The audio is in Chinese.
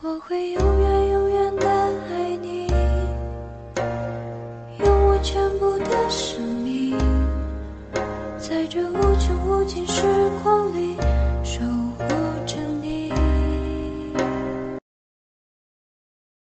我会永远永远的爱你，用我全部的生命，在这无穷无尽时光里守